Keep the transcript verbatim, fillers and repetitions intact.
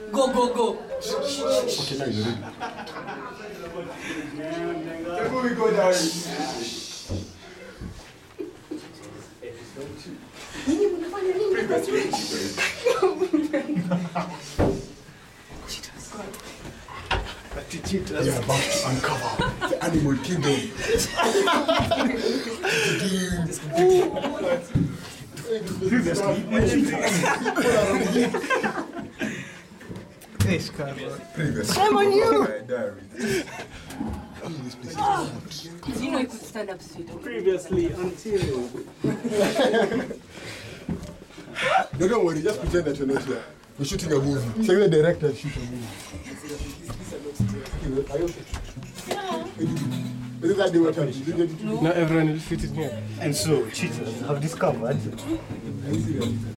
Go, go, go. Okay, now you're ready. Before we go down. We are about to uncover the animal kingdom. Previously. Shame on you! This place is Do you know you could stand up straight? Previously, until. No, don't worry, just pretend that you're not here. We're shooting a movie. Say the director shoot a movie. Are you okay? Is that the way to Not everyone will fit in here. And so, cheaters have discovered